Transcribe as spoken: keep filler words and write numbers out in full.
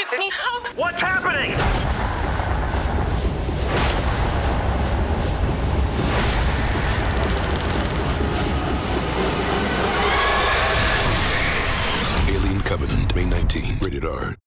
What's happening? Alien Covenant, May nineteenth, rated R.